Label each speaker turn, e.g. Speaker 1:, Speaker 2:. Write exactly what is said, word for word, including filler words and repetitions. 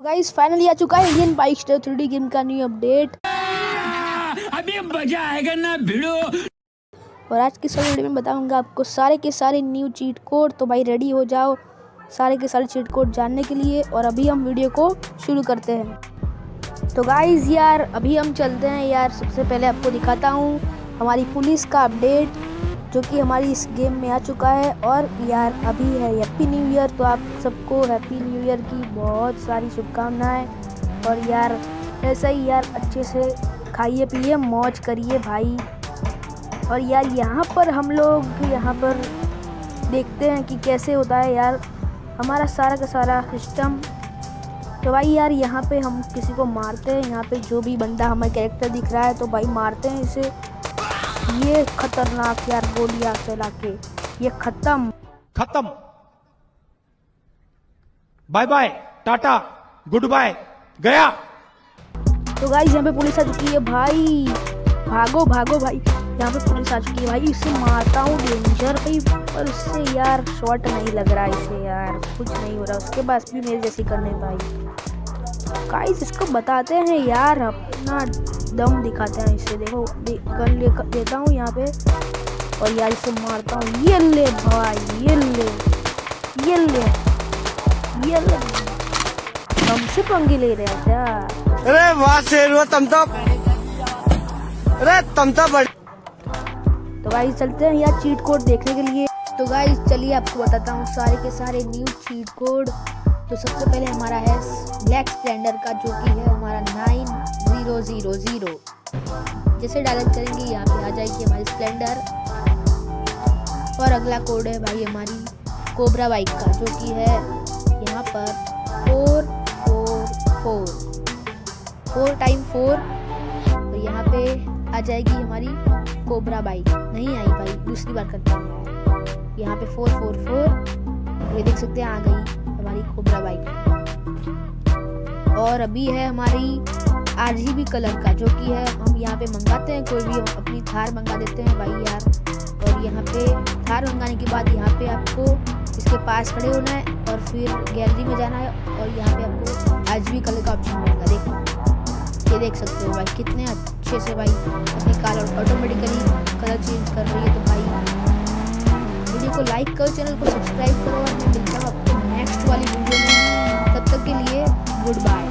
Speaker 1: Guys finally आ चुका है Indian bikester three D game का न्यू अपडेट।
Speaker 2: अभी मजा आएगा ना भिड़ो।
Speaker 1: और आज की इस वीडियो में बताऊंगा आपको सारे के सारे न्यू चीट कोड। तो भाई रेडी हो जाओ सारे के सारे चीट कोड जानने के लिए। और अभी हम वीडियो को शुरू करते हैं। तो गाइस यार अभी हम चलते हैं यार। सबसे पहले आपको दिखाता हूँ हमारी पुलिस का अपडेट जो कि हमारी इस गेम में आ चुका है। और यार अभी है हैप्पी न्यू ईयर, तो आप सबको हैप्पी न्यू ईयर की बहुत सारी शुभकामनाएं। और यार ऐसा ही यार अच्छे से खाइए पिए मौज करिए भाई। और यार यहाँ पर हम लोग यहाँ पर देखते हैं कि कैसे होता है यार हमारा सारा का सारा सिस्टम। तो भाई यार यहाँ पे हम किसी को मारते हैं। यहाँ पे जो भी बंदा हमारे कैरेक्टर दिख रहा है तो भाई मारते हैं इसे। ये खतरनाक यार गोलियां चला के ये खत्म
Speaker 3: खत्म bye bye tata goodbye गया।
Speaker 1: तो गाइस यहाँ पे पुलिस आ चुकी है भाई। भागो भागो भाई, यहाँ पे पुलिस आ चुकी है भाई। इसे मारता हूँ डेंजर भाई, पर इससे यार शॉट नहीं लग रहा इसे यार, कुछ नहीं हो रहा। उसके पास भी मेरे जैसी करने भाई। गाइस इसको बताते हैं यार अपना दम दिखाते हैं इसे। देखो दे, गन ले देता हूँ यहाँ पे और यार इसे मारता हूँ। ये ले भाई ये ले ये ले ये ले हमसे पंगे ले रहे हैं क्या?
Speaker 4: अरे वाह शेर तुम तो अरे तुम तो बड़े।
Speaker 1: तो गाइस चलते हैं यार चीट कोड देखने के लिए। तो गाइस चलिए आपको बताता हूँ सारे के सारे न्यू चीट कोड। तो सबसे पहले हमारा है ब्लैक स्प्लेंडर का जो कि है हमारा नाइन ज़ीरो ज़ीरो ज़ीरो। जैसे डायल करेंगे यहाँ पे आ जाएगी हमारी स्प्लेंडर। और अगला कोड है भाई हमारी कोबरा बाइक का जो कि है यहाँ पर four four four four time four. और यहाँ पे आ जाएगी हमारी कोबरा बाइक। नहीं आई भाई, दूसरी बार करते हैं। यहाँ पे फोर फोर फोर ये देख सकते हैं आ गई हमारी कोबरा बाइक। और अभी है हमारी आरजीबी कलर का जो कि है हम यहाँ पे मंगाते हैं। कोई भी अपनी थार मंगा देते हैं भाई यार। और यहाँ पे थार मंगाने के बाद यहाँ पे आपको इसके पास खड़े होना है और फिर गैलरी में जाना है। और यहाँ पे आपको आरजीबी कलर का ऑप्शन मिलेगा। देखो ये देख सकते हो भाई कितने अच्छे से भाई अपनी कार ऑटोमेटिकली कलर चेंज कर रही है। तो भाई वीडियो को लाइक करो, चैनल को सब्सक्राइब करो। और मैं मिलता हूँ आपको नेक्स्ट वाली वीडियो में। तब तक के लिए गुड बाय।